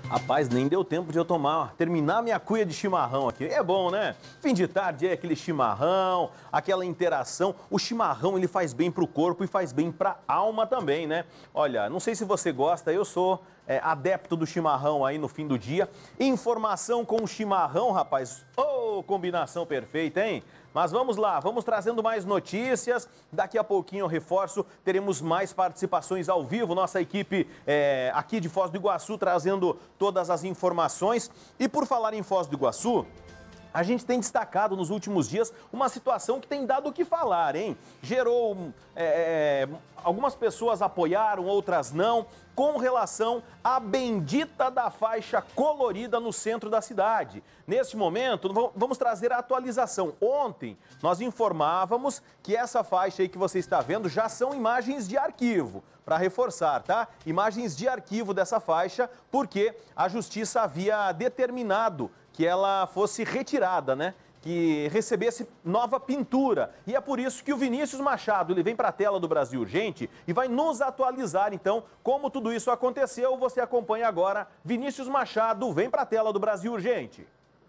Rapaz, nem deu tempo de eu terminar minha cuia de chimarrão aqui. É bom, né? Fim de tarde é aquele chimarrão, aquela interação. O chimarrão, ele faz bem pro corpo e faz bem pra alma também, né? Olha, não sei se você gosta, eu sou adepto do chimarrão aí no fim do dia. Informação com chimarrão, rapaz. Ô, combinação perfeita, hein? Mas vamos lá, vamos trazendo mais notícias. Daqui a pouquinho eu reforço, teremos mais participações ao vivo. Nossa equipe aqui de Foz do Iguaçu trazendo todas as informações. E por falar em Foz do Iguaçu, a gente tem destacado nos últimos dias uma situação que tem dado o que falar, hein? Gerou... algumas pessoas apoiaram, outras não, com relação à bendita da faixa colorida no centro da cidade. Neste momento, vamos trazer a atualização. Ontem, nós informávamos que essa faixa aí que você está vendo já são imagens de arquivo. Para reforçar, tá? Imagens de arquivo dessa faixa, porque a Justiça havia determinado que ela fosse retirada, né? Que recebesse nova pintura. E é por isso que o Vinícius Machado, ele vem para a tela do Brasil Urgente e vai nos atualizar, então, como tudo isso aconteceu. Você acompanha agora. Vinícius Machado, vem para a tela do Brasil Urgente.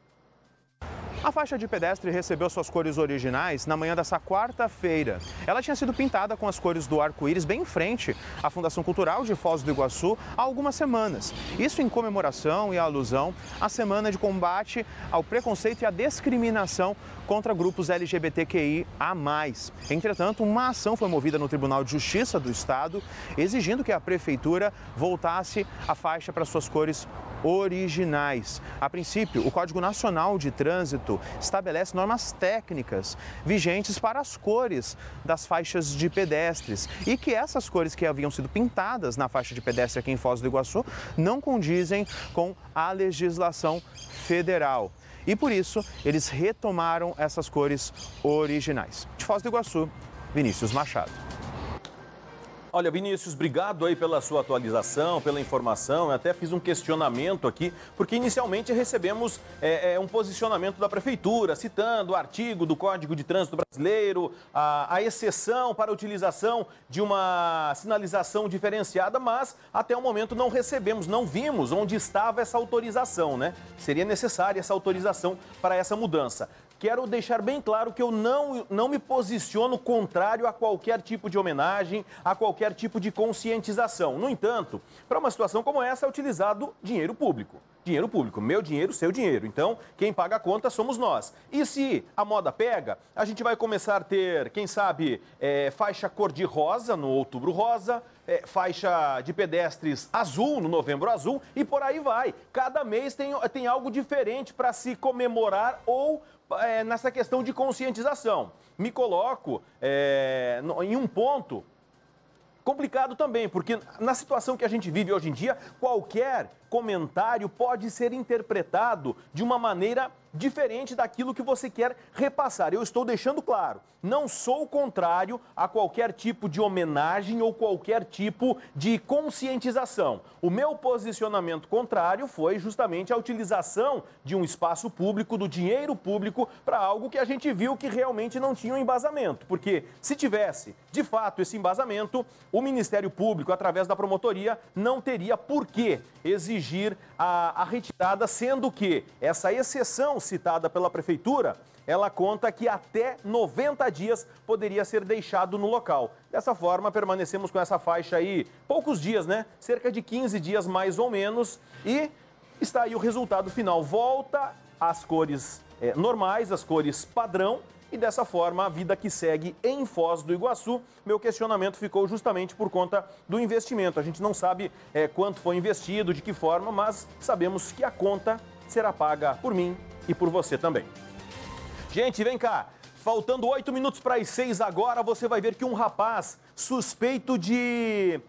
A faixa de pedestre recebeu suas cores originais na manhã dessa quarta-feira. Ela tinha sido pintada com as cores do arco-íris bem em frente à Fundação Cultural de Foz do Iguaçu há algumas semanas. Isso em comemoração e alusão à Semana de Combate ao Preconceito e à Discriminação contra grupos LGBTQIA+. Entretanto, uma ação foi movida no Tribunal de Justiça do Estado, exigindo que a Prefeitura voltasse a faixa para suas cores originais. A princípio, o Código Nacional de Trânsito estabelece normas técnicas vigentes para as cores das faixas de pedestres e que essas cores que haviam sido pintadas na faixa de pedestre aqui em Foz do Iguaçu não condizem com a legislação federal. E por isso, eles retomaram essas cores originais. De Foz do Iguaçu, Vinícius Machado. Olha, Vinícius, obrigado aí pela sua atualização, pela informação. Eu até fiz um questionamento aqui, porque inicialmente recebemos um posicionamento da Prefeitura, citando o artigo do Código de Trânsito Brasileiro, a exceção para a utilização de uma sinalização diferenciada, mas até o momento não recebemos, não vimos onde estava essa autorização, né? Seria necessária essa autorização para essa mudança. Quero deixar bem claro que eu não me posiciono contrário a qualquer tipo de homenagem, a qualquer tipo de conscientização. No entanto, para uma situação como essa é utilizado dinheiro público. Dinheiro público, meu dinheiro, seu dinheiro. Então, quem paga a conta somos nós. E se a moda pega, a gente vai começar a ter, quem sabe, faixa cor-de-rosa no Outubro Rosa, faixa de pedestres azul no Novembro Azul e por aí vai. Cada mês tem algo diferente para se comemorar ou nessa questão de conscientização. Me coloco em um ponto complicado também, porque na situação que a gente vive hoje em dia, qualquer comentário pode ser interpretado de uma maneira diferente daquilo que você quer repassar. Eu estou deixando claro, não sou contrário a qualquer tipo de homenagem ou qualquer tipo de conscientização. O meu posicionamento contrário foi justamente a utilização de um espaço público, do dinheiro público, para algo que a gente viu que realmente não tinha um embasamento. Porque se tivesse, de fato, esse embasamento, o Ministério Público, através da promotoria, não teria por que exigir a retirada, sendo que essa exceção citada pela Prefeitura, ela conta que até 90 dias poderia ser deixado no local. Dessa forma, permanecemos com essa faixa aí poucos dias, né? Cerca de 15 dias mais ou menos. E está aí o resultado final. Volta às cores normais, às cores padrão. E dessa forma, a vida que segue em Foz do Iguaçu. Meu questionamento ficou justamente por conta do investimento. A gente não sabe quanto foi investido, de que forma, mas sabemos que a conta será paga por mim e por você também. Gente, vem cá. Faltando 8 minutos para as 6 agora, você vai ver que um rapaz suspeito de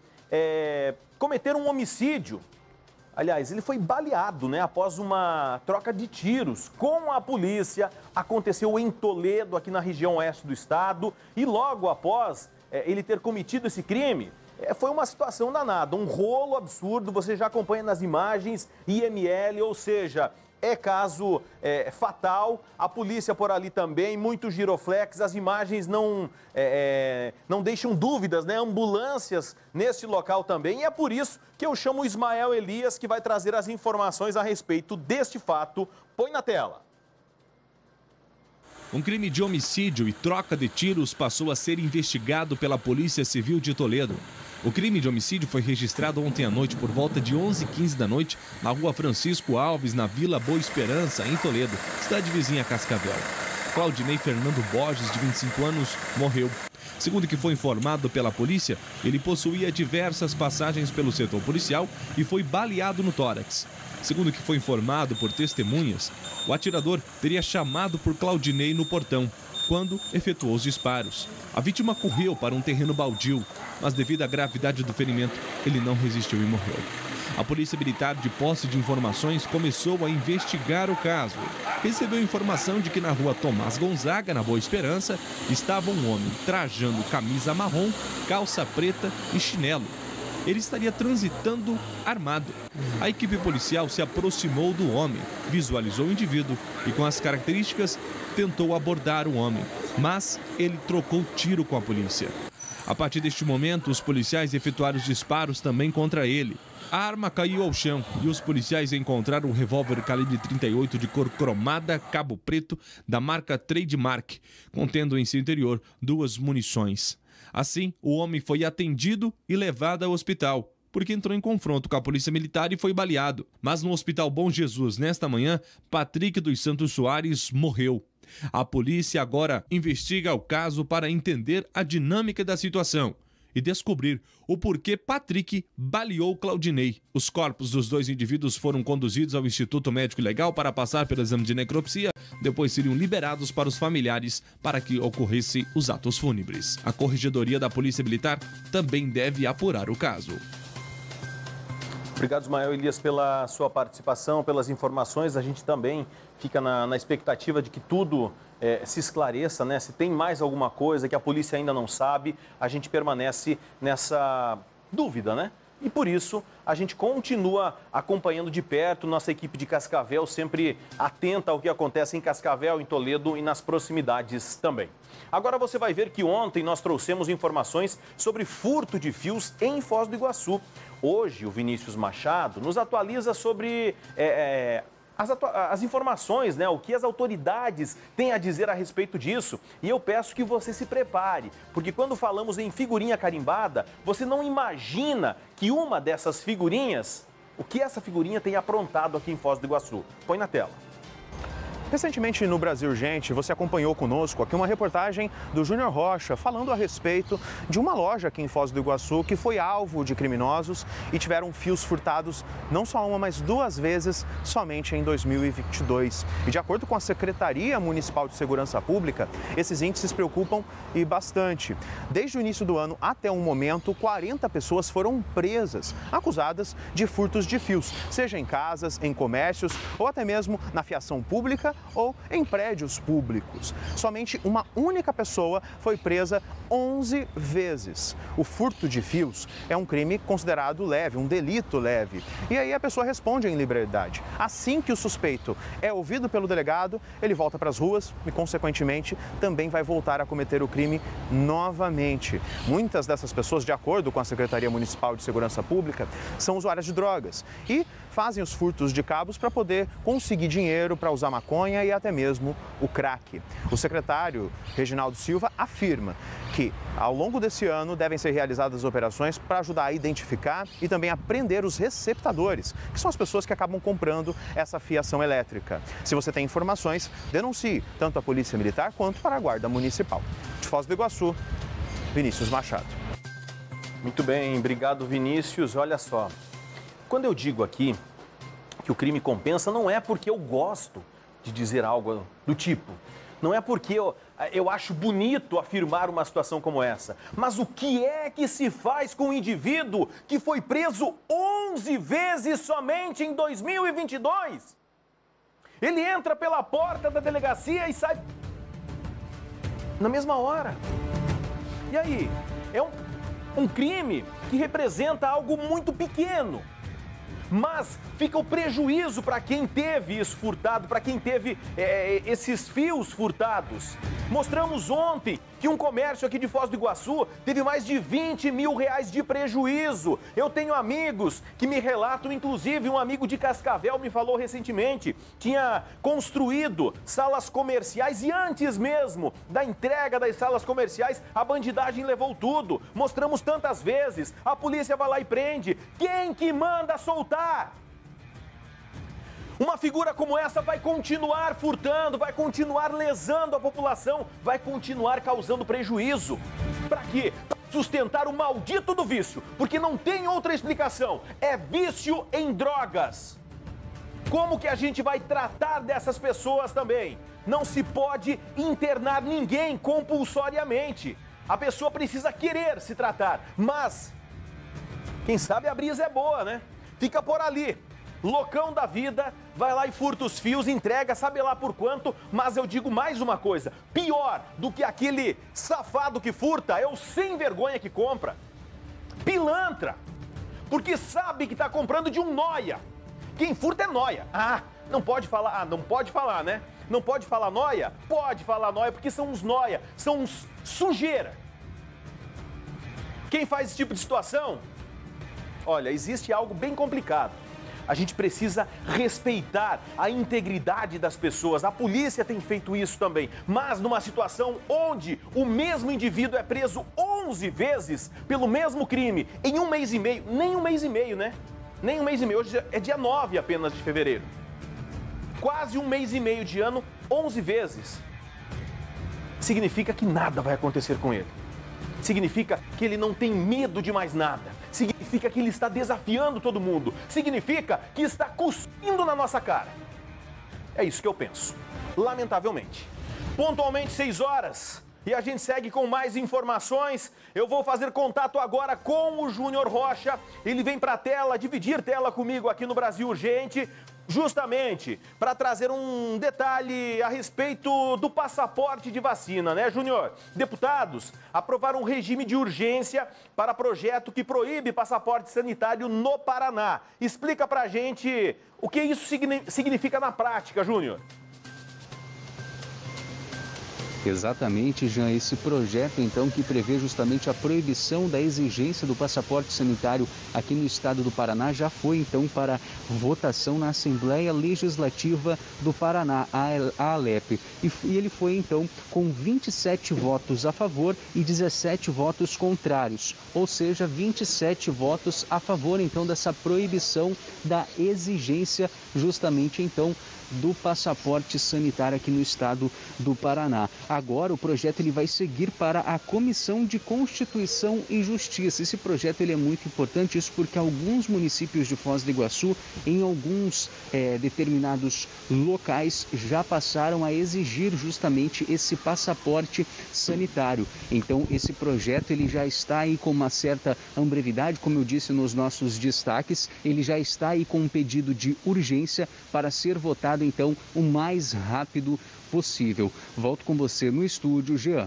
cometer um homicídio. Aliás, ele foi baleado, né, após uma troca de tiros com a polícia. Aconteceu em Toledo, aqui na região oeste do estado. E logo após ele ter cometido esse crime, foi uma situação danada, um rolo absurdo. Você já acompanha nas imagens, IML, ou seja, É caso fatal, a polícia por ali também, muitos giroflex, as imagens não deixam dúvidas, né? Ambulâncias nesse local também. E é por isso que eu chamo o Ismael Elias, que vai trazer as informações a respeito deste fato. Põe na tela. Um crime de homicídio e troca de tiros passou a ser investigado pela Polícia Civil de Toledo. O crime de homicídio foi registrado ontem à noite por volta de 11h15 da noite na rua Francisco Alves, na Vila Boa Esperança, em Toledo, cidade vizinha a Cascavel. Claudinei Fernando Borges, de 25 anos, morreu. Segundo o que foi informado pela polícia, ele possuía diversas passagens pelo setor policial e foi baleado no tórax. Segundo o que foi informado por testemunhas, o atirador teria chamado por Claudinei no portão, quando efetuou os disparos. A vítima correu para um terreno baldio, mas devido à gravidade do ferimento, ele não resistiu e morreu. A Polícia Militar, de posse de informações, começou a investigar o caso. Recebeu informação de que na rua Tomás Gonzaga, na Boa Esperança, estava um homem trajando camisa marrom, calça preta e chinelo. Ele estaria transitando armado. A equipe policial se aproximou do homem, visualizou o indivíduo e, com as características, tentou abordar o homem, mas ele trocou tiro com a polícia. A partir deste momento, os policiais efetuaram os disparos também contra ele. A arma caiu ao chão e os policiais encontraram um revólver calibre 38 de cor cromada, cabo preto, da marca Trademark, contendo em seu interior 2 munições. Assim, o homem foi atendido e levado ao hospital, porque entrou em confronto com a polícia militar e foi baleado. Mas no Hospital Bom Jesus, nesta manhã, Patrick dos Santos Soares morreu. A polícia agora investiga o caso para entender a dinâmica da situação e descobrir o porquê Patrick baleou Claudinei. Os corpos dos 2 indivíduos foram conduzidos ao Instituto Médico Legal para passar pelo exame de necropsia, depois seriam liberados para os familiares para que ocorressem os atos fúnebres. A Corregedoria da Polícia Militar também deve apurar o caso. Obrigado, Ismael Elias, pela sua participação, pelas informações. A gente também fica na expectativa de que tudo se esclareça, né? Se tem mais alguma coisa que a polícia ainda não sabe, a gente permanece nessa dúvida, né? E por isso a gente continua acompanhando de perto, nossa equipe de Cascavel sempre atenta ao que acontece em Cascavel, em Toledo e nas proximidades também. Agora você vai ver que ontem nós trouxemos informações sobre furto de fios em Foz do Iguaçu. Hoje o Vinícius Machado nos atualiza sobre as informações, né? O que as autoridades têm a dizer a respeito disso. E eu peço que você se prepare, porque quando falamos em figurinha carimbada, você não imagina que uma dessas figurinhas, o que essa figurinha tem aprontado aqui em Foz do Iguaçu. Põe na tela. Recentemente no Brasil Urgente, você acompanhou conosco aqui uma reportagem do Júnior Rocha falando a respeito de uma loja aqui em Foz do Iguaçu que foi alvo de criminosos e tiveram fios furtados não só uma, mas 2 vezes somente em 2022. E de acordo com a Secretaria Municipal de Segurança Pública, esses índices preocupam e bastante. Desde o início do ano até o momento, 40 pessoas foram presas, acusadas de furtos de fios, seja em casas, em comércios ou até mesmo na fiação pública ou em prédios públicos. Somente uma única pessoa foi presa 11 vezes. O furto de fios é um crime considerado leve, um delito leve. E aí a pessoa responde em liberdade. Assim que o suspeito é ouvido pelo delegado, ele volta para as ruas e, consequentemente, também vai voltar a cometer o crime novamente. Muitas dessas pessoas, de acordo com a Secretaria Municipal de Segurança Pública, são usuárias de drogas e fazem os furtos de cabos para poder conseguir dinheiro para usar maconha e até mesmo o crack. O secretário Reginaldo Silva afirma que, ao longo desse ano, devem ser realizadas operações para ajudar a identificar e também a prender os receptadores, que são as pessoas que acabam comprando essa fiação elétrica. Se você tem informações, denuncie tanto a Polícia Militar quanto para a Guarda Municipal. De Foz do Iguaçu, Vinícius Machado. Muito bem, obrigado, Vinícius. Olha só, quando eu digo aqui que o crime compensa, não é porque eu gosto de dizer algo do tipo. Não é porque eu acho bonito afirmar uma situação como essa. Mas o que é que se faz com um indivíduo que foi preso 11 vezes somente em 2022? Ele entra pela porta da delegacia e sai na mesma hora. E aí? É um crime que representa algo muito pequeno. mas fica o prejuízo para quem teve isso furtado, para quem teve esses fios furtados. Mostramos ontem que um comércio aqui de Foz do Iguaçu teve mais de 20 mil reais de prejuízo. Eu tenho amigos que me relatam, inclusive um amigo de Cascavel me falou recentemente, tinha construído salas comerciais e antes mesmo da entrega das salas comerciais, a bandidagem levou tudo. Mostramos tantas vezes, a polícia vai lá e prende. Quem que manda soltar? Uma figura como essa vai continuar furtando, vai continuar lesando a população, vai continuar causando prejuízo. Para quê? Para sustentar o maldito do vício, porque não tem outra explicação. É vício em drogas. Como que a gente vai tratar dessas pessoas também? Não se pode internar ninguém compulsoriamente. A pessoa precisa querer se tratar, mas quem sabe a brisa é boa, né? Fica por ali. Loucão da vida, vai lá e furta os fios, entrega, sabe lá por quanto, mas eu digo mais uma coisa, pior do que aquele safado que furta é o sem vergonha que compra. Pilantra, porque sabe que está comprando de um nóia. Quem furta é nóia. Não pode falar, não pode falar, né? Não pode falar nóia? Pode falar nóia, porque são uns nóia, são uns sujeira. Quem faz esse tipo de situação? Olha, existe algo bem complicado. A gente precisa respeitar a integridade das pessoas. A polícia tem feito isso também. Mas numa situação onde o mesmo indivíduo é preso 11 vezes pelo mesmo crime em um mês e meio, nem um mês e meio, né? Nem um mês e meio, hoje é dia 9 apenas de fevereiro. Quase um mês e meio de ano, 11 vezes. Significa que nada vai acontecer com ele. Significa que ele não tem medo de mais nada. Significa que ele está desafiando todo mundo. Significa que está cuspindo na nossa cara. É isso que eu penso, lamentavelmente. Pontualmente 6 horas e a gente segue com mais informações. Eu vou fazer contato agora com o Júnior Rocha. Ele vem para a tela, dividir tela comigo aqui no Brasil Urgente, justamente para trazer um detalhe a respeito do passaporte de vacina, né, Júnior? Deputados aprovaram um regime de urgência para projeto que proíbe passaporte sanitário no Paraná. Explica pra gente o que isso significa na prática, Júnior. Exatamente, Jean, esse projeto então que prevê justamente a proibição da exigência do passaporte sanitário aqui no estado do Paraná já foi então para votação na Assembleia Legislativa do Paraná, a ALEP. E ele foi então com 27 votos a favor e 17 votos contrários, ou seja, 27 votos a favor então dessa proibição da exigência justamente então do passaporte sanitário aqui no estado do Paraná. Agora o projeto ele vai seguir para a Comissão de Constituição e Justiça. Esse projeto ele é muito importante, isso porque alguns municípios de Foz do Iguaçu, em alguns determinados locais, já passaram a exigir justamente esse passaporte sanitário. Então esse projeto ele já está aí com uma certa brevidade, como eu disse nos nossos destaques, ele já está aí com um pedido de urgência para ser votado então o mais rápido possível. Volto com você no estúdio, Jean.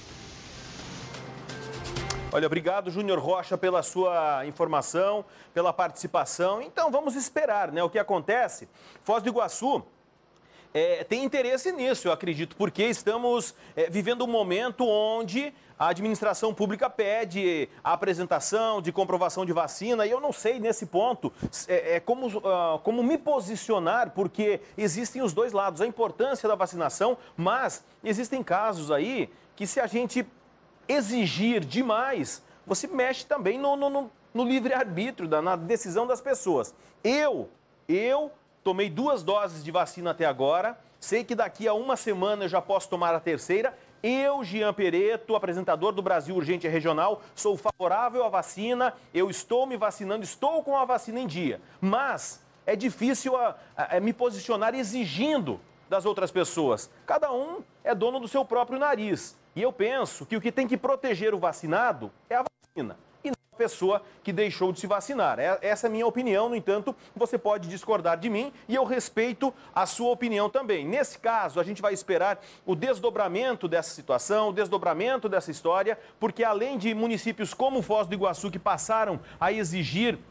Olha, obrigado, Júnior Rocha, pela sua informação, pela participação. Então, vamos esperar, né? O que acontece? Foz do Iguaçu tem interesse nisso, eu acredito, porque estamos vivendo um momento onde a administração pública pede a apresentação de comprovação de vacina e eu não sei, nesse ponto, como me posicionar, porque existem os dois lados, a importância da vacinação, mas existem casos aí que se a gente exigir demais, você mexe também no livre-arbítrio, na decisão das pessoas. Eu tomei 2 doses de vacina até agora, sei que daqui a uma semana eu já posso tomar a terceira. Eu, Jean Pereto, apresentador do Brasil Urgente Regional, sou favorável à vacina, eu estou me vacinando, estou com a vacina em dia. Mas é difícil me posicionar exigindo das outras pessoas. Cada um é dono do seu próprio nariz. E eu penso que o que tem que proteger o vacinado é a vacina. E não a pessoa que deixou de se vacinar. Essa é a minha opinião, no entanto, você pode discordar de mim e eu respeito a sua opinião também. Nesse caso, a gente vai esperar o desdobramento dessa situação, o desdobramento dessa história, porque além de municípios como Foz do Iguaçu que passaram a exigir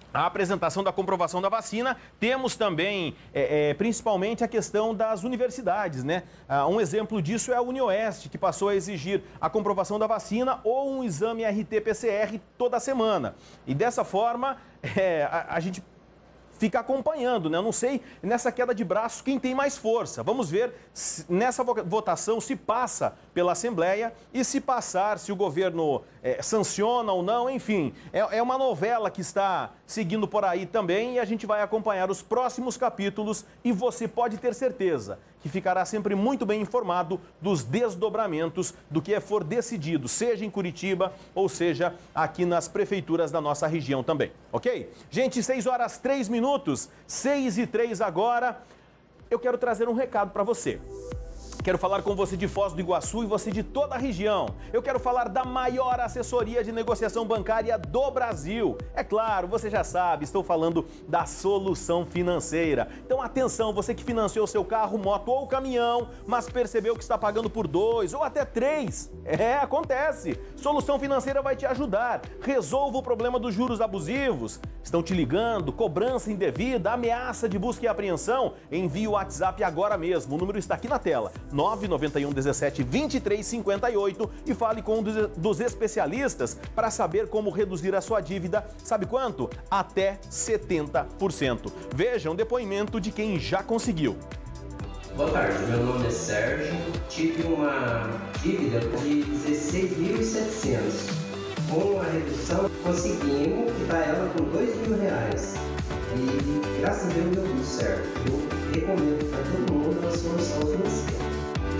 a apresentação da comprovação da vacina. Temos também, principalmente, a questão das universidades, né? Um exemplo disso é a UniOeste, que passou a exigir a comprovação da vacina ou um exame RT-PCR toda semana. E dessa forma, a gente fica acompanhando, né? Eu não sei, nessa queda de braço, quem tem mais força. Vamos ver nessa votação se passa pela Assembleia e se passar, se o governo sanciona ou não, enfim. É uma novela que está seguindo por aí também e a gente vai acompanhar os próximos capítulos e você pode ter certeza que ficará sempre muito bem informado dos desdobramentos do que for decidido, seja em Curitiba ou seja aqui nas prefeituras da nossa região também, ok? Gente, 6h03, 6h03 agora. Eu quero trazer um recado para você. Quero falar com você de Foz do Iguaçu e você de toda a região. Eu quero falar da maior assessoria de negociação bancária do Brasil. É claro, você já sabe, estou falando da Solução Financeira. Então atenção, você que financiou seu carro, moto ou caminhão, mas percebeu que está pagando por 2 ou até 3. Acontece. Solução Financeira vai te ajudar. Resolva o problema dos juros abusivos. Estão te ligando, cobrança indevida, ameaça de busca e apreensão? Envie o WhatsApp agora mesmo. O número está aqui na tela. 991 17 23 58 e fale com um dos especialistas para saber como reduzir a sua dívida. Sabe quanto? Até 70%. Veja um depoimento de quem já conseguiu. Boa tarde, meu nome é Sérgio. Tive uma dívida de 16.700. Com a redução, conseguimos quitar ela com R$2.000. E graças a Deus deu tudo certo. Eu recomendo para todo mundo a Solução Financeira.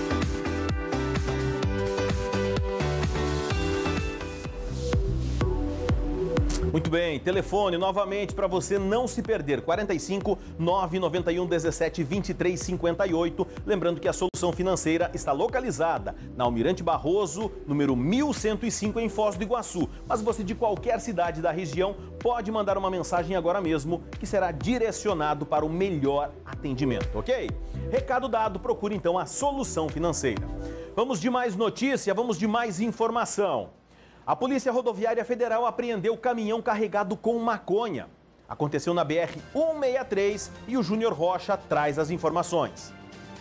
Muito bem, telefone novamente para você não se perder, 45 991 17 23 58. Lembrando que a Solução Financeira está localizada na Almirante Barroso, número 1105 em Foz do Iguaçu. Mas você de qualquer cidade da região pode mandar uma mensagem agora mesmo que será direcionado para o melhor atendimento, ok? Recado dado, procure então a Solução Financeira. Vamos de mais notícia, vamos de mais informação. A Polícia Rodoviária Federal apreendeu caminhão carregado com maconha. Aconteceu na BR-163 e o Júnior Rocha traz as informações.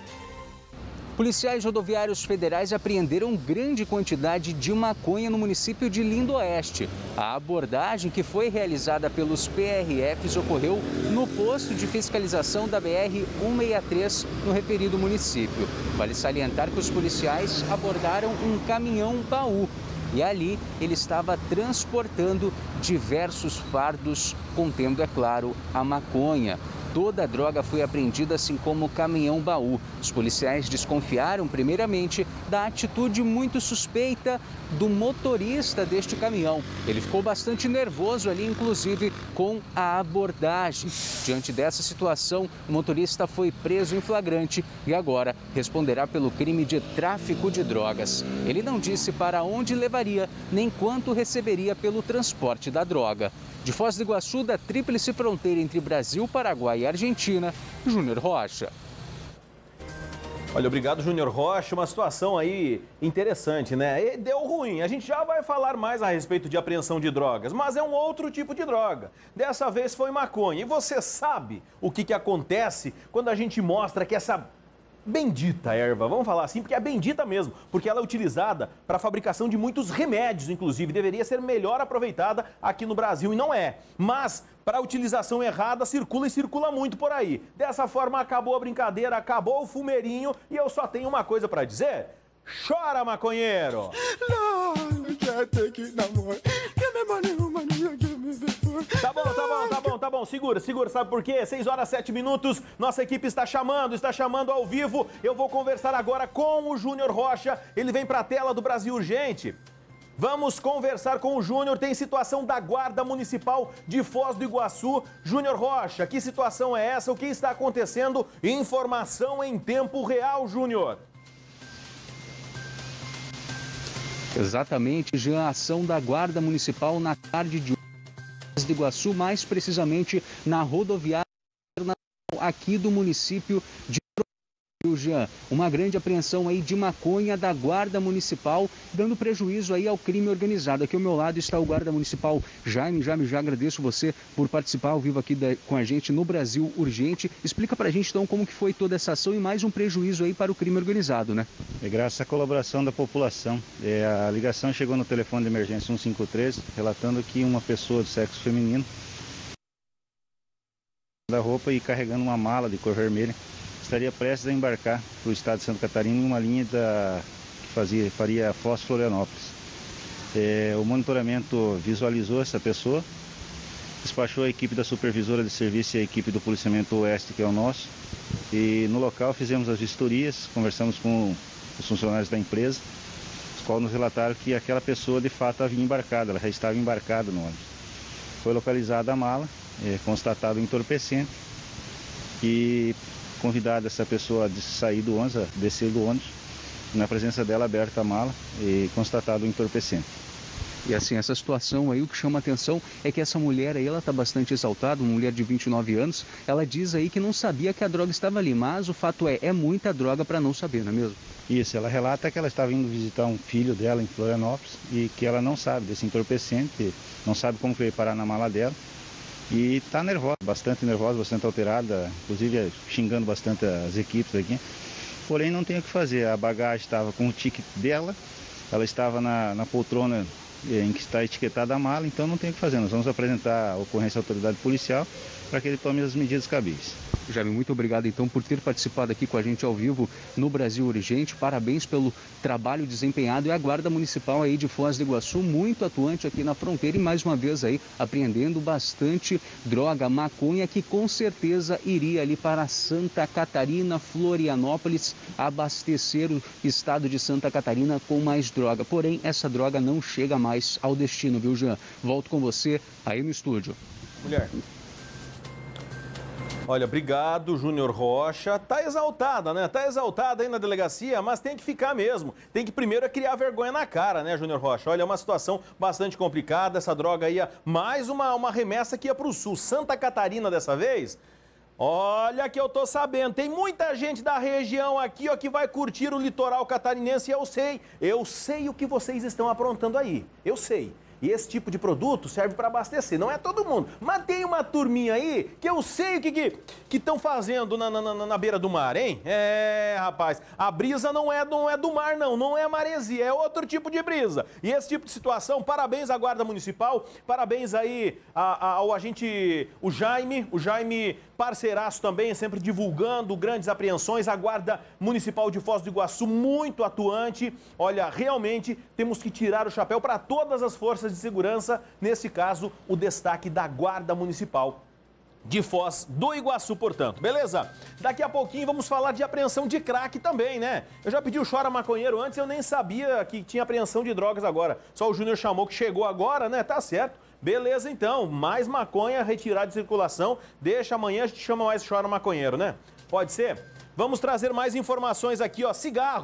Policiais rodoviários federais apreenderam grande quantidade de maconha no município de Lindoeste. A abordagem que foi realizada pelos PRFs ocorreu no posto de fiscalização da BR-163 no referido município. Vale salientar que os policiais abordaram um caminhão-baú. E ali ele estava transportando diversos fardos contendo, é claro, a maconha. Toda a droga foi apreendida, assim como o caminhão-baú. Os policiais desconfiaram, primeiramente, da atitude muito suspeita do motorista deste caminhão. Ele ficou bastante nervoso ali, inclusive, com a abordagem. Diante dessa situação, o motorista foi preso em flagrante e agora responderá pelo crime de tráfico de drogas. Ele não disse para onde levaria, nem quanto receberia pelo transporte da droga. De Foz do Iguaçu, da tríplice fronteira entre Brasil, Paraguai e Argentina, Júnior Rocha. Olha, obrigado, Júnior Rocha. Uma situação aí interessante, né? E deu ruim. A gente já vai falar mais a respeito de apreensão de drogas, mas é um outro tipo de droga. Dessa vez foi maconha. E você sabe o que acontece quando a gente mostra que essa bendita erva, vamos falar assim, porque é bendita mesmo, porque ela é utilizada para a fabricação de muitos remédios, inclusive, deveria ser melhor aproveitada aqui no Brasil e não é. Mas, para a utilização errada, circula e circula muito por aí. Dessa forma, acabou a brincadeira, acabou o fumeirinho e eu só tenho uma coisa para dizer: chora, maconheiro! Tá bom, segura, sabe por quê? 6h07, nossa equipe está chamando ao vivo. Eu vou conversar agora com o Júnior Rocha, ele vem para a tela do Brasil Urgente. Vamos conversar com o Júnior, tem situação da Guarda Municipal de Foz do Iguaçu. Júnior Rocha, que situação é essa? O que está acontecendo? Informação em tempo real, Júnior. Exatamente, já a ação da Guarda Municipal na tarde de Foz do Iguaçu, mais precisamente na rodoviária aqui do município de Jean, uma grande apreensão aí de maconha da Guarda Municipal, dando prejuízo aí ao crime organizado. Aqui ao meu lado está o Guarda Municipal Jaime. Jaime, já agradeço você por participar ao vivo aqui com a gente no Brasil Urgente. Explica pra gente então como que foi toda essa ação e mais um prejuízo aí para o crime organizado, né? É graças à colaboração da população. A ligação chegou no telefone de emergência 153, relatando que uma pessoa de sexo feminino da roupa e carregando uma mala de cor vermelha estaria prestes a embarcar para o estado de Santa Catarina em uma linha que faria Foz Florianópolis. O monitoramento visualizou essa pessoa, despachou a equipe da supervisora de serviço e a equipe do policiamento oeste, que é o nosso, e no local fizemos as vistorias, conversamos com os funcionários da empresa, os quais nos relataram que aquela pessoa de fato havia embarcado, ela já estava embarcada no ônibus. Foi localizada a mala, constatado o entorpecente e convidada essa pessoa a sair do ônibus, a descer do ônibus, na presença dela aberta a mala e constatado o entorpecente. E assim, essa situação aí, o que chama a atenção é que essa mulher aí, ela está bastante exaltada, uma mulher de 29 anos, ela diz aí que não sabia que a droga estava ali, mas o fato é muita droga para não saber, não é mesmo? Isso, ela relata que ela estava indo visitar um filho dela em Florianópolis e que ela não sabe desse entorpecente, não sabe como veio parar na mala dela e está nervosa, bastante alterada, inclusive xingando bastante as equipes aqui. Porém, não tem o que fazer, a bagagem estava com o ticket dela, ela estava na poltrona em que está etiquetada a mala, então não tem o que fazer. Nós vamos apresentar a ocorrência à autoridade policial para que ele tome as medidas cabíveis. Jaime, muito obrigado então por ter participado aqui com a gente ao vivo no Brasil Urgente. Parabéns pelo trabalho desempenhado e a Guarda Municipal aí de Foz do Iguaçu muito atuante aqui na fronteira e mais uma vez aí apreendendo bastante droga, maconha, que com certeza iria ali para Santa Catarina, Florianópolis, abastecer o estado de Santa Catarina com mais droga. Porém, essa droga não chega mais ao destino, viu, Jean? Volto com você aí no estúdio. Mulher. Olha, obrigado, Júnior Rocha. Tá exaltada, né? Tá exaltada aí na delegacia, mas tem que ficar mesmo. Tem que primeiro criar vergonha na cara, né, Júnior Rocha? Olha, é uma situação bastante complicada. Essa droga ia mais uma remessa que ia pro sul. Santa Catarina dessa vez. Olha que eu tô sabendo, tem muita gente da região aqui, ó, que vai curtir o litoral catarinense e eu sei o que vocês estão aprontando aí. Eu sei. E esse tipo de produto serve para abastecer, não é todo mundo. Mas tem uma turminha aí que eu sei o que estão fazendo na beira do mar, hein? Rapaz, a brisa não é do mar, não é maresia, é outro tipo de brisa. E esse tipo de situação, parabéns à Guarda Municipal, parabéns aí ao agente, o Jaime parceiraço também, sempre divulgando grandes apreensões, a Guarda Municipal de Foz do Iguaçu muito atuante. Olha, realmente temos que tirar o chapéu para todas as forças de segurança, nesse caso, o destaque da Guarda Municipal de Foz do Iguaçu, portanto. Beleza? Daqui a pouquinho vamos falar de apreensão de crack também, né? Eu já pedi o Chora Maconheiro antes, eu nem sabia que tinha apreensão de drogas agora. Só o Júnior chamou que chegou agora, né? Tá certo. Beleza, então. Mais maconha retirada de circulação. Deixa amanhã, a gente chama mais Chora Maconheiro, né? Pode ser? Vamos trazer mais informações aqui, ó.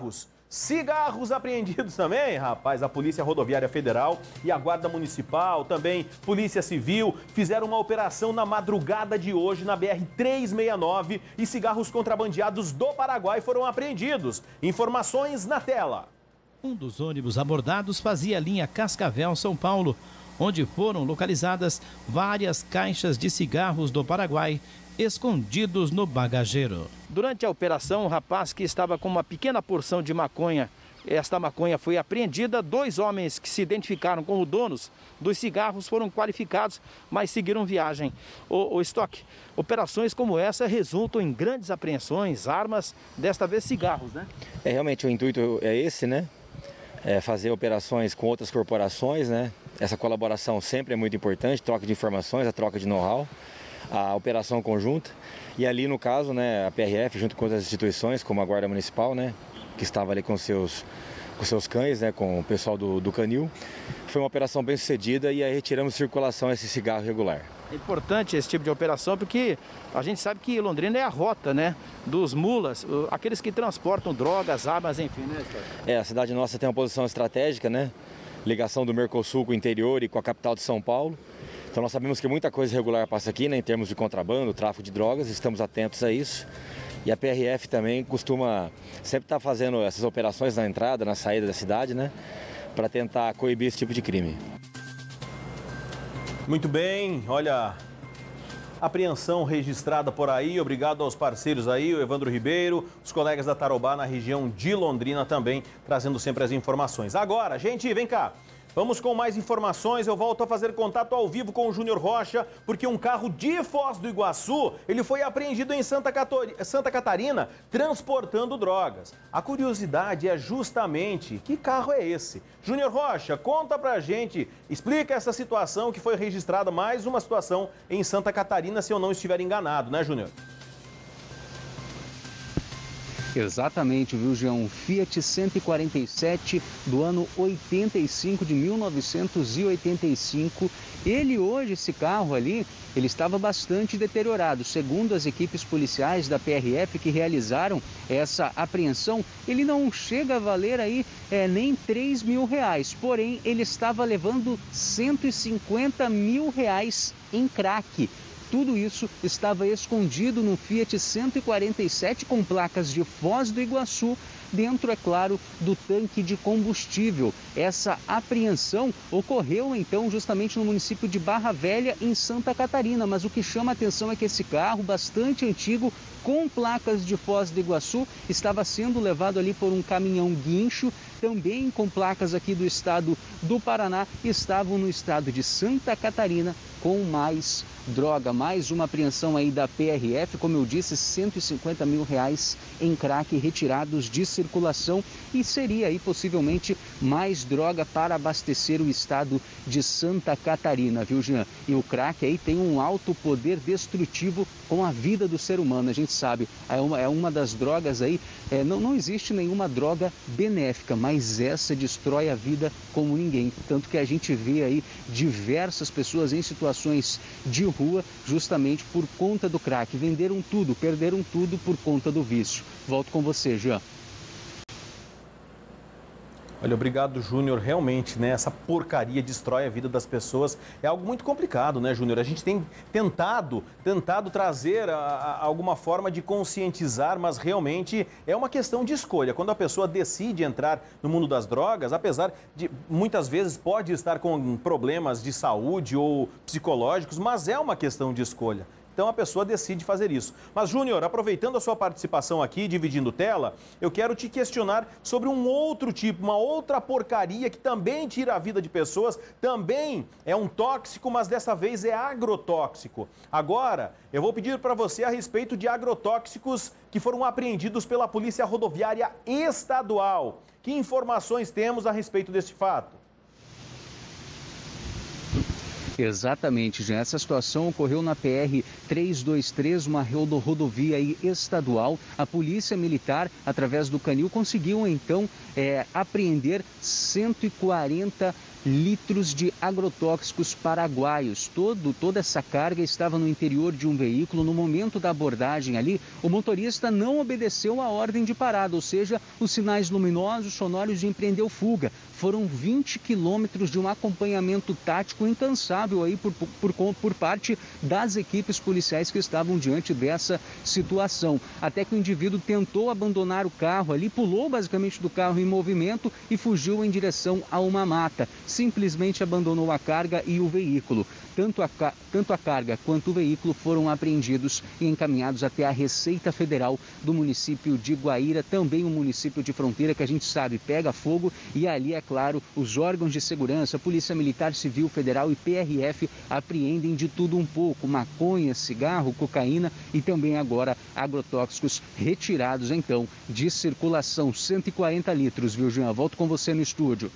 Cigarros apreendidos também, rapaz. A Polícia Rodoviária Federal e a Guarda Municipal, também Polícia Civil, fizeram uma operação na madrugada de hoje na BR-369 e cigarros contrabandeados do Paraguai foram apreendidos. Informações na tela. Um dos ônibus abordados fazia a linha Cascavel-São Paulo, onde foram localizadas várias caixas de cigarros do Paraguai escondidos no bagageiro. Durante a operação, um rapaz que estava com uma pequena porção de maconha, esta maconha foi apreendida. 2 homens que se identificaram como donos dos cigarros foram qualificados, mas seguiram viagem. O estoque, operações como essa resultam em grandes apreensões, armas, desta vez cigarros, né? Realmente o intuito é esse, né? Fazer operações com outras corporações, né? Essa colaboração sempre é muito importante, troca de informações, a troca de know-how, a operação conjunta. E ali, no caso, né, a PRF, junto com outras instituições, como a Guarda Municipal, né, que estava ali com seus cães, né, com o pessoal do Canil, foi uma operação bem sucedida e aí retiramos de circulação esse cigarro irregular. É importante esse tipo de operação porque a gente sabe que Londrina é a rota, né, dos mulas, aqueles que transportam drogas, armas, enfim, né? A cidade nossa tem uma posição estratégica, né, ligação do Mercosul com o interior e com a capital de São Paulo. Então nós sabemos que muita coisa irregular passa aqui, né, em termos de contrabando, tráfico de drogas, estamos atentos a isso. E a PRF também costuma sempre estar fazendo essas operações na entrada, na saída da cidade, né? Para tentar coibir esse tipo de crime. Muito bem, olha, apreensão registrada por aí, obrigado aos parceiros aí, o Evandro Ribeiro, os colegas da Tarobá na região de Londrina também, trazendo sempre as informações. Agora, gente, vem cá. Vamos com mais informações, eu volto a fazer contato ao vivo com o Júnior Rocha, porque um carro de Foz do Iguaçu, ele foi apreendido em Santa Catarina, transportando drogas. A curiosidade é justamente, que carro é esse? Júnior Rocha, conta pra gente, explica essa situação que foi registrada, mais uma situação em Santa Catarina, se eu não estiver enganado, né, Júnior? Exatamente, viu, Jean? Um Fiat 147 do ano 85, de 1985. Ele hoje, esse carro ali, ele estava bastante deteriorado. Segundo as equipes policiais da PRF que realizaram essa apreensão, ele não chega a valer aí nem R$3 mil. Porém, ele estava levando R$150 mil em crack. Tudo isso estava escondido no Fiat 147 com placas de Foz do Iguaçu, dentro, é claro, do tanque de combustível. Essa apreensão ocorreu, então, justamente no município de Barra Velha, em Santa Catarina. Mas o que chama a atenção é que esse carro, bastante antigo, com placas de Foz do Iguaçu, estava sendo levado ali por um caminhão guincho, também com placas aqui do estado do Paraná, estavam no estado de Santa Catarina com mais droga. Mais uma apreensão aí da PRF, como eu disse, R$150 mil em crack retirados de circulação, e seria aí possivelmente mais droga para abastecer o estado de Santa Catarina, viu, Jean? E o crack aí tem um alto poder destrutivo com a vida do ser humano, a gente sabe, é uma das drogas aí, não existe nenhuma droga benéfica, mas essa destrói a vida como ninguém, tanto que a gente vê aí diversas pessoas em situações de rua justamente por conta do crack, venderam tudo, perderam tudo por conta do vício. Volto com você, Jean. Olha, obrigado, Júnior. Realmente, né, essa porcaria destrói a vida das pessoas. É algo muito complicado, né, Júnior? A gente tem tentado trazer alguma forma de conscientizar, mas realmente é uma questão de escolha. Quando a pessoa decide entrar no mundo das drogas, apesar de muitas vezes pode estar com problemas de saúde ou psicológicos, mas é uma questão de escolha. Então a pessoa decide fazer isso. Mas, Júnior, aproveitando a sua participação aqui, dividindo tela, eu quero te questionar sobre um outro tipo, uma outra porcaria que também tira a vida de pessoas, também é um tóxico, mas dessa vez é agrotóxico. Agora, eu vou pedir para você a respeito de agrotóxicos que foram apreendidos pela Polícia Rodoviária Estadual. Que informações temos a respeito desse fato? Exatamente, Jean. Essa situação ocorreu na PR-323, uma rodovia estadual. A Polícia Militar, através do canil, conseguiu então apreender 140 litros de agrotóxicos paraguaios. Toda essa carga estava no interior de um veículo. No momento da abordagem ali, o motorista não obedeceu a ordem de parada, ou seja, os sinais luminosos, sonoros, e empreendeu fuga. Foram 20 quilômetros de um acompanhamento tático incansável aí por parte das equipes policiais que estavam diante dessa situação. Até que o indivíduo tentou abandonar o carro ali, pulou basicamente do carro em movimento e fugiu em direção a uma mata. Simplesmente abandonou a carga e o veículo. Tanto a carga quanto o veículo foram apreendidos e encaminhados até a Receita Federal do município de Guaíra, também um município de fronteira que a gente sabe pega fogo, e ali, é claro, os órgãos de segurança, Polícia Militar, Civil Federal e PRF apreendem de tudo um pouco: maconha, cigarro, cocaína e também agora agrotóxicos retirados então de circulação. 140 litros, viu, Jean? Volto com você no estúdio.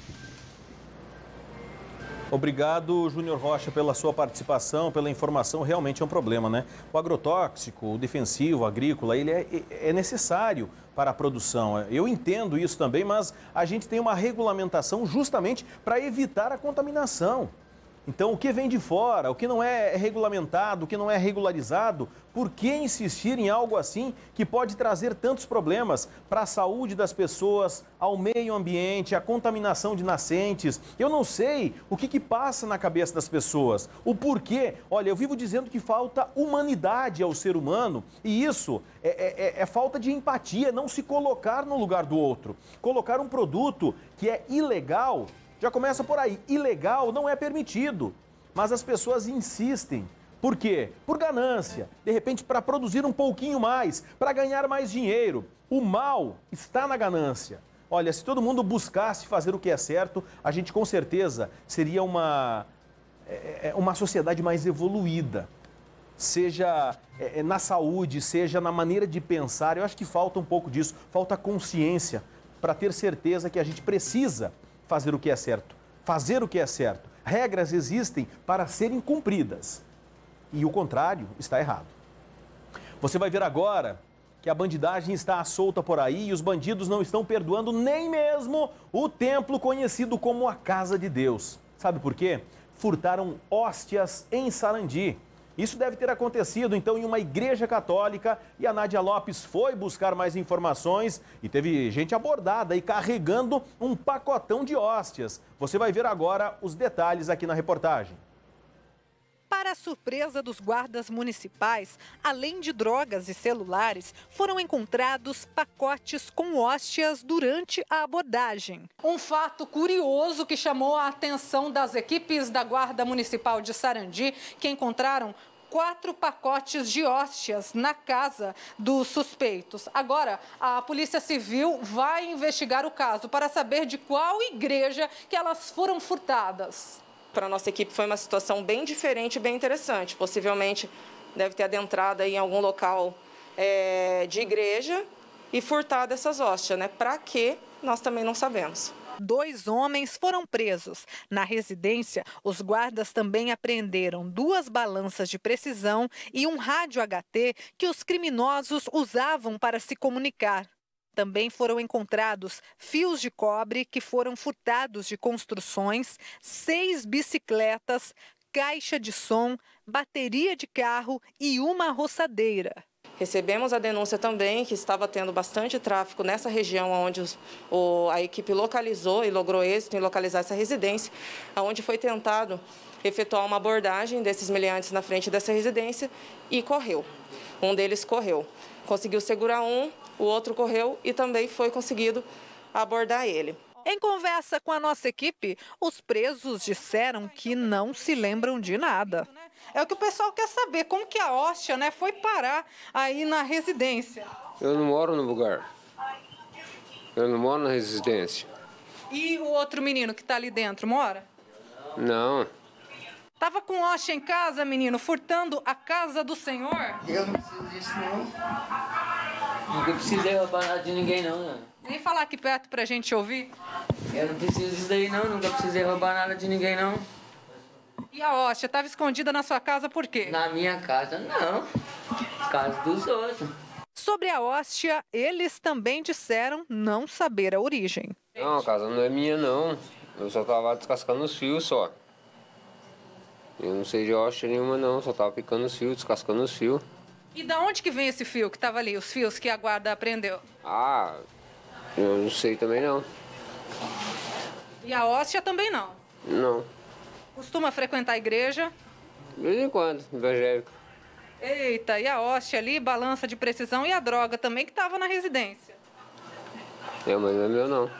Obrigado, Júnior Rocha, pela sua participação, pela informação. Realmente é um problema, né? O agrotóxico, o defensivo, o agrícola, ele é necessário para a produção. Eu entendo isso também, mas a gente tem uma regulamentação justamente para evitar a contaminação. Então, o que vem de fora, o que não é regulamentado, o que não é regularizado, por que insistir em algo assim que pode trazer tantos problemas para a saúde das pessoas, ao meio ambiente, a contaminação de nascentes? Eu não sei o que passa na cabeça das pessoas, o porquê. Olha, eu vivo dizendo que falta humanidade ao ser humano e isso é falta de empatia, não se colocar no lugar do outro. Colocar um produto que é ilegal. Já começa por aí. Ilegal não é permitido, mas as pessoas insistem. Por quê? Por ganância. De repente, para produzir um pouquinho mais, para ganhar mais dinheiro. O mal está na ganância. Olha, se todo mundo buscasse fazer o que é certo, a gente com certeza seria uma sociedade mais evoluída. Seja na saúde, seja na maneira de pensar. Eu acho que falta um pouco disso. Falta consciência para ter certeza que a gente precisa fazer o que é certo, fazer o que é certo. Regras existem para serem cumpridas e o contrário está errado. Você vai ver agora que a bandidagem está à solta por aí e os bandidos não estão perdoando nem mesmo o templo conhecido como a Casa de Deus. Sabe por quê? Furtaram hóstias em Sarandi. Isso deve ter acontecido, então, em uma igreja católica e a Nádia Lopes foi buscar mais informações e teve gente abordada e carregando um pacotão de hóstias. Você vai ver agora os detalhes aqui na reportagem. Para a surpresa dos guardas municipais, além de drogas e celulares, foram encontrados pacotes com hóstias durante a abordagem. Um fato curioso que chamou a atenção das equipes da Guarda Municipal de Sarandi, que encontraram 4 pacotes de hóstias na casa dos suspeitos. Agora, a Polícia Civil vai investigar o caso para saber de qual igreja que elas foram furtadas. Para a nossa equipe foi uma situação bem diferente e bem interessante. Possivelmente deve ter adentrado em algum local de igreja e furtado essas hóstias, né? Para quê? Nós também não sabemos. 2 homens foram presos. Na residência, os guardas também apreenderam 2 balanças de precisão e um rádio HT que os criminosos usavam para se comunicar. Também foram encontrados fios de cobre que foram furtados de construções, 6 bicicletas, caixa de som, bateria de carro e uma roçadeira. Recebemos a denúncia também que estava tendo bastante tráfico nessa região onde a equipe localizou e logrou êxito em localizar essa residência, onde foi tentado efetuar uma abordagem desses meliantes na frente dessa residência e correu. Um deles correu. Conseguiu segurar um, o outro correu e também foi conseguido abordar ele. Em conversa com a nossa equipe, os presos disseram que não se lembram de nada. É o que o pessoal quer saber, como que a hóstia, né, foi parar aí na residência. Eu não moro no lugar. Eu não moro na residência. E o outro menino que está ali dentro, mora? Não. Tava com hóstia em casa, menino, furtando a casa do senhor? Eu não preciso disso, não. Nunca precisei roubar nada de ninguém, não, né? Nem falar aqui perto pra gente ouvir. Eu não preciso disso daí, não. Nunca precisei roubar nada de ninguém, não. E a hóstia estava escondida na sua casa por quê? Na minha casa, não. Casa dos outros. Sobre a hóstia, eles também disseram não saber a origem. Não, a casa não é minha, não. Eu só tava descascando os fios, só. Eu não sei de hóstia nenhuma, não. Só tava picando os fios, descascando os fios. E da onde que vem esse fio que tava ali, os fios que a guarda apreendeu? Ah, eu não sei também, não. E a hóstia também não? Não. Costuma frequentar a igreja? De vez em quando, evangélico. Eita, e a hóstia ali, balança de precisão e a droga também que estava na residência? Mas não é meu, não.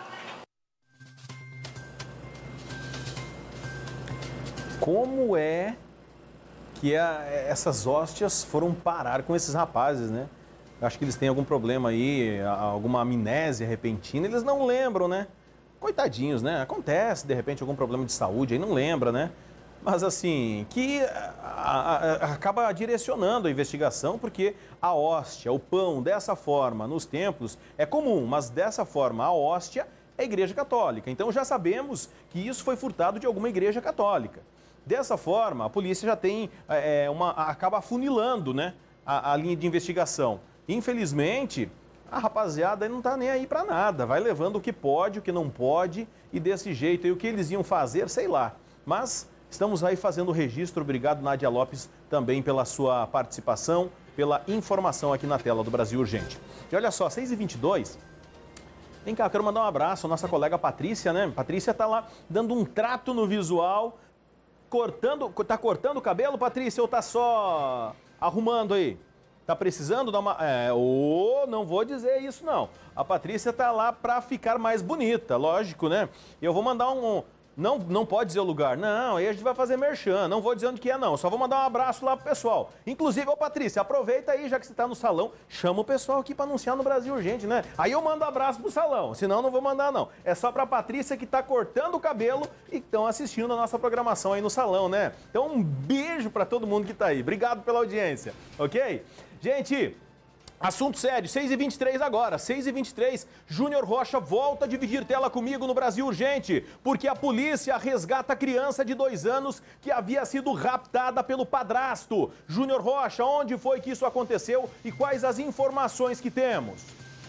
Como é que essas hóstias foram parar com esses rapazes, né? Eu acho que eles têm algum problema aí, alguma amnésia repentina, eles não lembram, né? Coitadinhos, né? Acontece, de repente, algum problema de saúde, aí não lembra, né? Mas assim, que acaba direcionando a investigação, porque a hóstia, o pão, dessa forma, nos templos, é comum, mas dessa forma, a hóstia é a Igreja Católica. Então já sabemos que isso foi furtado de alguma igreja católica. Dessa forma, a polícia já tem acaba afunilando, né, a linha de investigação. Infelizmente, a rapaziada não tá nem aí para nada, vai levando o que pode, o que não pode, e desse jeito, e o que eles iam fazer, sei lá. Mas Estamos aí fazendo o registro. Obrigado, Nádia Lopes, também pela sua participação, pela informação aqui na tela do Brasil Urgente. E olha só, 6h22. Vem cá, eu quero mandar um abraço à nossa colega Patrícia, né? Patrícia tá lá dando um trato no visual, tá cortando o cabelo, Patrícia, ou tá só arrumando aí? Tá precisando dar uma... não vou dizer isso não. A Patrícia tá lá pra ficar mais bonita, lógico, né? E eu vou mandar Não pode dizer o lugar. Não, aí a gente vai fazer merchan. Não vou dizer onde que é, não. Só vou mandar um abraço lá pro pessoal. Inclusive, ô Patrícia, aproveita aí, já que você tá no salão, chama o pessoal aqui pra anunciar no Brasil Urgente, né? Aí eu mando abraço pro salão, senão não vou mandar, não. É só pra Patrícia que tá cortando o cabelo e estão assistindo a nossa programação aí no salão, né? Então, um beijo pra todo mundo que tá aí. Obrigado pela audiência, ok? Gente... Assunto sério, 6h23 agora, 6h23, Júnior Rocha volta a dividir tela comigo no Brasil Urgente, porque a polícia resgata a criança de 2 anos que havia sido raptada pelo padrasto. Júnior Rocha, onde foi que isso aconteceu e quais as informações que temos?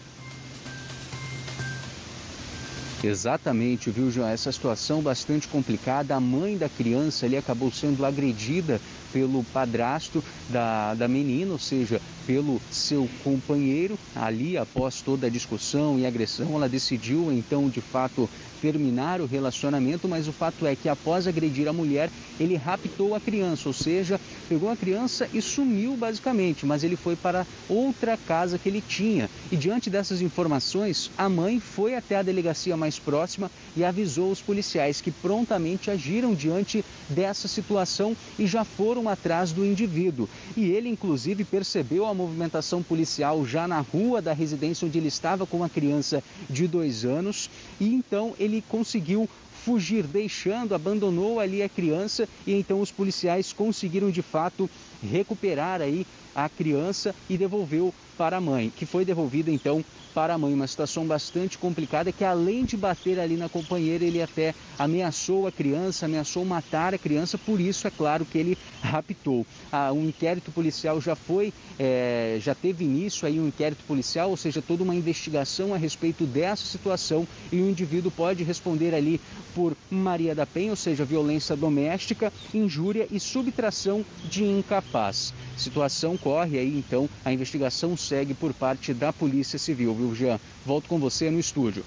Exatamente, viu, João? Essa situação bastante complicada. A mãe da criança ali acabou sendo agredida pelo padrasto da menina, ou seja, pelo seu companheiro. Ali, após toda a discussão e agressão, ela decidiu, então, de fato, terminar o relacionamento, mas o fato é que após agredir a mulher, ele raptou a criança, ou seja, pegou a criança e sumiu basicamente, mas ele foi para outra casa que ele tinha. E diante dessas informações, a mãe foi até a delegacia mais próxima e avisou os policiais, que prontamente agiram diante dessa situação e já foram atrás do indivíduo. E ele, inclusive, percebeu a movimentação policial já na rua da residência onde ele estava com a criança de 2 anos e então ele conseguiu fugir, abandonou ali a criança e então os policiais conseguiram de fato recuperar aí a criança e devolveu para a mãe, que foi devolvida então para a mãe. Uma situação bastante complicada, que além de bater ali na companheira, ele até ameaçou a criança, ameaçou matar a criança, por isso é claro que ele raptou. Um inquérito policial já teve início aí um inquérito policial, ou seja, toda uma investigação a respeito dessa situação e o indivíduo pode responder ali por Maria da Penha, ou seja, violência doméstica, injúria e subtração de incapaz. Situação corre aí, então, a investigação segue por parte da Polícia Civil, viu, Jean? Volto com você no estúdio.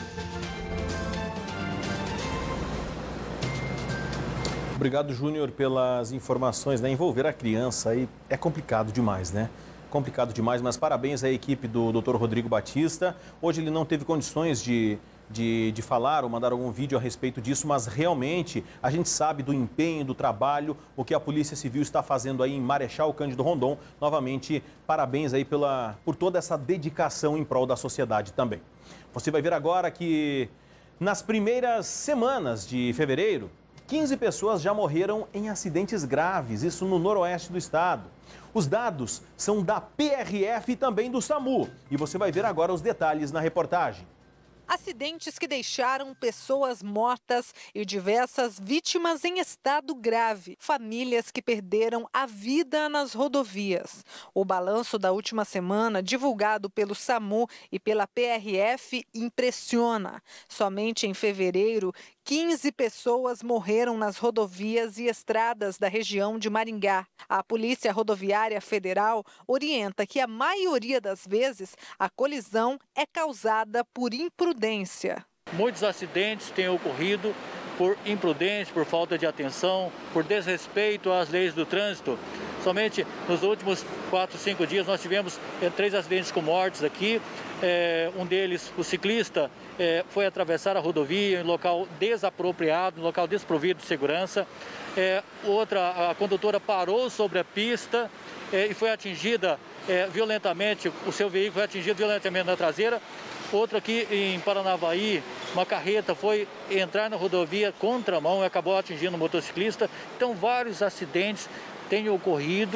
Obrigado, Júnior, pelas informações, né? Envolver a criança aí é complicado demais, né? Complicado demais, mas parabéns à equipe do Dr. Rodrigo Batista. Hoje ele não teve condições de falar ou mandar algum vídeo a respeito disso, mas realmente a gente sabe do empenho, do trabalho, o que a Polícia Civil está fazendo aí em Marechal Cândido Rondon. Novamente, parabéns aí por toda essa dedicação em prol da sociedade também. Você vai ver agora que nas primeiras semanas de fevereiro, 15 pessoas já morreram em acidentes graves, isso no noroeste do estado. Os dados são da PRF e também do SAMU. E você vai ver agora os detalhes na reportagem. Acidentes que deixaram pessoas mortas e diversas vítimas em estado grave. Famílias que perderam a vida nas rodovias. O balanço da última semana, divulgado pelo SAMU e pela PRF, impressiona. Somente em fevereiro, 15 pessoas morreram nas rodovias e estradas da região de Maringá. A Polícia Rodoviária Federal orienta que a maioria das vezes a colisão é causada por imprudência. Muitos acidentes têm ocorrido por imprudência, por falta de atenção, por desrespeito às leis do trânsito. Somente nos últimos 4, 5 dias nós tivemos 3 acidentes com mortes aqui. Um deles, o ciclista, foi atravessar a rodovia em local desapropriado, em local desprovido de segurança. Outra, a condutora parou sobre a pista e foi atingida violentamente, o seu veículo foi atingido violentamente na traseira. Outra aqui em Paranavaí, uma carreta foi entrar na rodovia contramão e acabou atingindo o motociclista. Então, vários acidentes têm ocorrido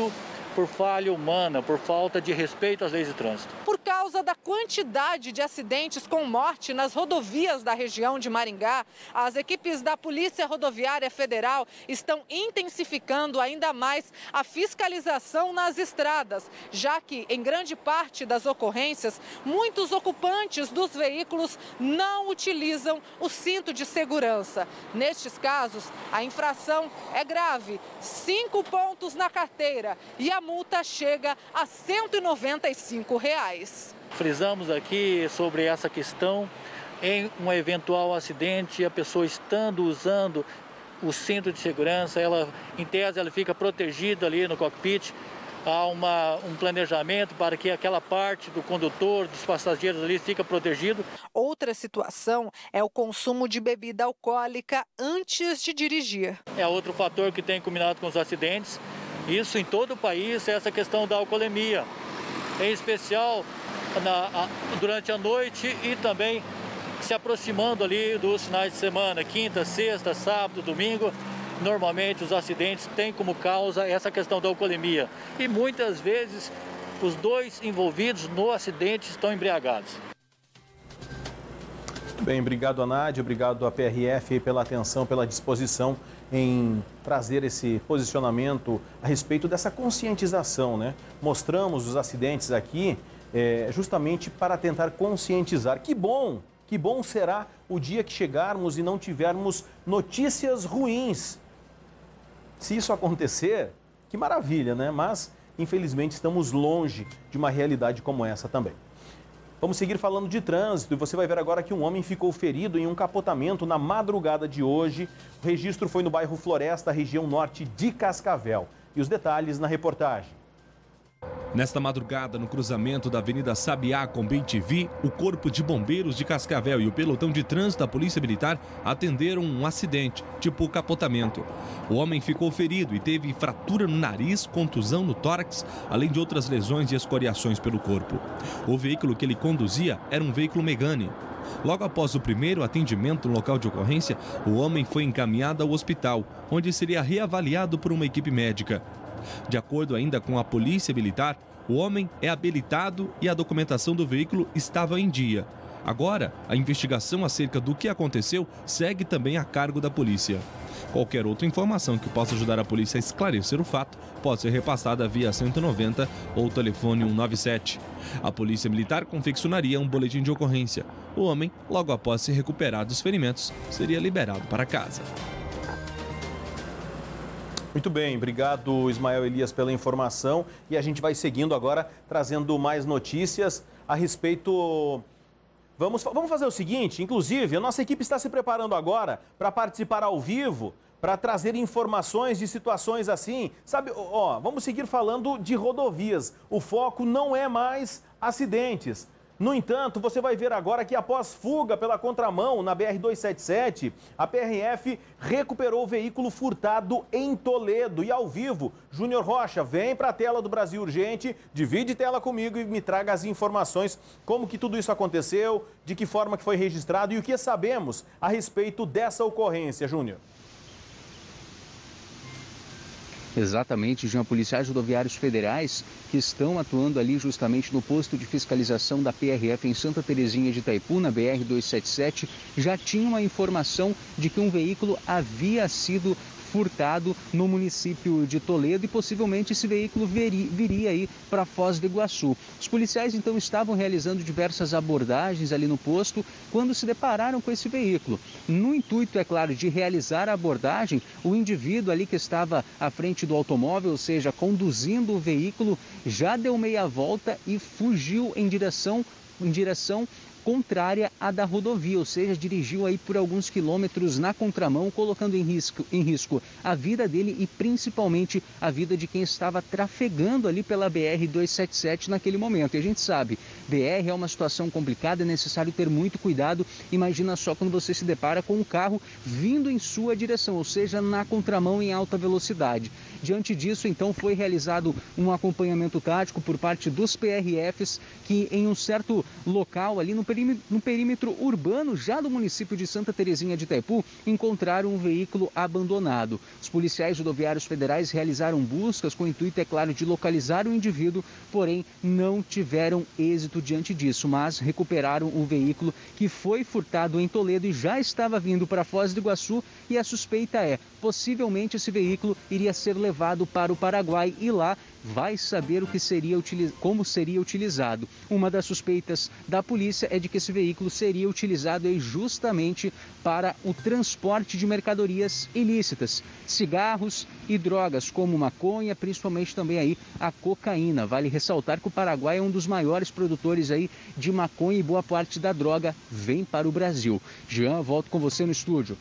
por falha humana, por falta de respeito às leis de trânsito. Por causa da quantidade de acidentes com morte nas rodovias da região de Maringá, as equipes da Polícia Rodoviária Federal estão intensificando ainda mais a fiscalização nas estradas, já que, em grande parte das ocorrências, muitos ocupantes dos veículos não utilizam o cinto de segurança. Nestes casos, a infração é grave, 5 pontos na carteira e a multa chega a R$ 195. Frisamos aqui sobre essa questão, em um eventual acidente, a pessoa estando usando o cinto de segurança, ela, em tese, ela fica protegida ali no cockpit. Há um planejamento para que aquela parte do condutor, dos passageiros ali, fica protegido. Outra situação é o consumo de bebida alcoólica antes de dirigir. É outro fator que tem combinado com os acidentes. Isso em todo o país, é essa questão da alcoolemia. Em especial durante a noite e também se aproximando ali dos finais de semana, quinta, sexta, sábado, domingo. Normalmente os acidentes têm como causa essa questão da alcoolemia. E muitas vezes os dois envolvidos no acidente estão embriagados. Muito bem, obrigado a Nádia, obrigado a PRF pela atenção, pela disposição em trazer esse posicionamento a respeito dessa conscientização, né? Mostramos os acidentes aqui justamente para tentar conscientizar. Que bom será o dia que chegarmos e não tivermos notícias ruins. Se isso acontecer, que maravilha, né? Mas, infelizmente, estamos longe de uma realidade como essa também. Vamos seguir falando de trânsito e você vai ver agora que um homem ficou ferido em um capotamento na madrugada de hoje. O registro foi no bairro Floresta, região norte de Cascavel. E os detalhes na reportagem. Nesta madrugada, no cruzamento da Avenida Sabiá com Bem-TV, o Corpo de Bombeiros de Cascavel e o pelotão de trânsito da Polícia Militar atenderam um acidente, tipo capotamento. O homem ficou ferido e teve fratura no nariz, contusão no tórax, além de outras lesões e escoriações pelo corpo. O veículo que ele conduzia era um veículo Megane. Logo após o primeiro atendimento no local de ocorrência, o homem foi encaminhado ao hospital, onde seria reavaliado por uma equipe médica. De acordo ainda com a Polícia Militar, o homem é habilitado e a documentação do veículo estava em dia. Agora, a investigação acerca do que aconteceu segue também a cargo da polícia. Qualquer outra informação que possa ajudar a polícia a esclarecer o fato pode ser repassada via 190 ou telefone 197. A Polícia Militar confeccionaria um boletim de ocorrência. O homem, logo após se recuperar dos ferimentos, seria liberado para casa. Muito bem, obrigado Ismael Elias pela informação e a gente vai seguindo agora, trazendo mais notícias a respeito... Vamos fazer o seguinte, inclusive a nossa equipe está se preparando agora para participar ao vivo, para trazer informações de situações assim, sabe, vamos seguir falando de rodovias, o foco não é mais acidentes. No entanto, você vai ver agora que após fuga pela contramão na BR-277, a PRF recuperou o veículo furtado em Toledo. E ao vivo, Júnior Rocha, vem para a tela do Brasil Urgente, divide tela comigo e me traga as informações, como que tudo isso aconteceu, de que forma que foi registrado e o que sabemos a respeito dessa ocorrência, Júnior. Exatamente, Jean, policiais rodoviários federais que estão atuando ali justamente no posto de fiscalização da PRF em Santa Terezinha de Itaipu, na BR-277, já tinham a informação de que um veículo havia sido furtado no município de Toledo e possivelmente esse veículo viria aí para Foz do Iguaçu. Os policiais então estavam realizando diversas abordagens ali no posto quando se depararam com esse veículo. No intuito, é claro, de realizar a abordagem, o indivíduo ali que estava à frente do automóvel, ou seja, conduzindo o veículo, já deu meia volta e fugiu em direção contrária à da rodovia, ou seja, dirigiu aí por alguns quilômetros na contramão, colocando em risco a vida dele e principalmente a vida de quem estava trafegando ali pela BR-277 naquele momento. E a gente sabe, BR é uma situação complicada, é necessário ter muito cuidado. Imagina só quando você se depara com um carro vindo em sua direção, ou seja, na contramão em alta velocidade. Diante disso, então, foi realizado um acompanhamento tático por parte dos PRFs que em um certo local ali no perímetro urbano já do município de Santa Terezinha de Itaipu encontraram um veículo abandonado. Os policiais rodoviários federais realizaram buscas com o intuito, é claro, de localizar o indivíduo, porém não tiveram êxito diante disso, mas recuperaram o veículo que foi furtado em Toledo e já estava vindo para Foz do Iguaçu, e a suspeita é, possivelmente esse veículo iria ser levado para o Paraguai e lá vai saber como seria utilizado. Uma das suspeitas da polícia é de que esse veículo seria utilizado justamente para o transporte de mercadorias ilícitas, cigarros e drogas como maconha, principalmente também aí a cocaína. Vale ressaltar que o Paraguai é um dos maiores produtores aí de maconha e boa parte da droga vem para o Brasil. Jean, volto com você no estúdio.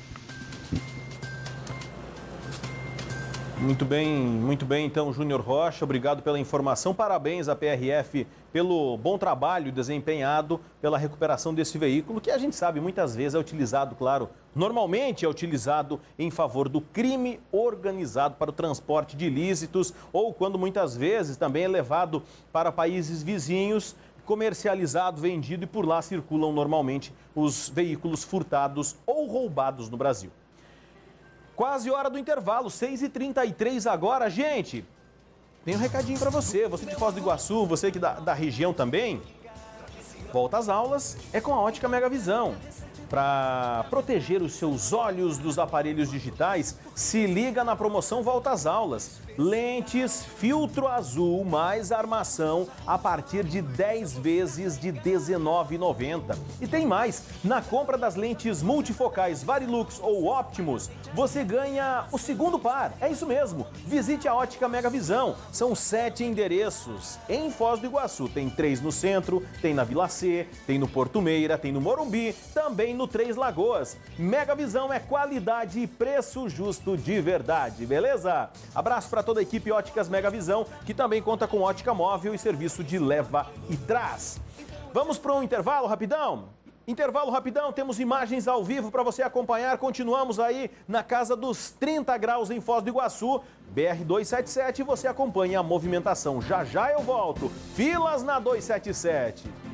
Muito bem, então, Júnior Rocha, obrigado pela informação, parabéns à PRF pelo bom trabalho desempenhado pela recuperação desse veículo, que a gente sabe muitas vezes é utilizado, claro, normalmente é utilizado em favor do crime organizado para o transporte de ilícitos ou quando muitas vezes também é levado para países vizinhos, comercializado, vendido e por lá circulam normalmente os veículos furtados ou roubados no Brasil. Quase hora do intervalo, 6h33 agora, gente. Tem um recadinho para você de Foz do Iguaçu, você que da região também. Volta às aulas é com a Ótica Mega Visão. Para proteger os seus olhos dos aparelhos digitais, se liga na promoção Volta às Aulas. Lentes filtro azul mais armação a partir de 10 vezes de R$ 19,90. E tem mais, na compra das lentes multifocais Varilux ou Optimus, você ganha o segundo par. É isso mesmo, visite a Ótica Mega Visão. São 7 endereços em Foz do Iguaçu. Tem 3 no centro, tem na Vila C, tem no Porto Meira, tem no Morumbi, também no Três Lagoas. Mega Visão é qualidade e preço justo de verdade, beleza? Abraço para toda a equipe Óticas Mega Visão, que também conta com ótica móvel e serviço de leva e traz. Vamos para um intervalo rapidão? Intervalo rapidão, temos imagens ao vivo para você acompanhar. Continuamos aí na casa dos 30 graus em Foz do Iguaçu, BR-277, e você acompanha a movimentação. Já já eu volto. Filas na 277.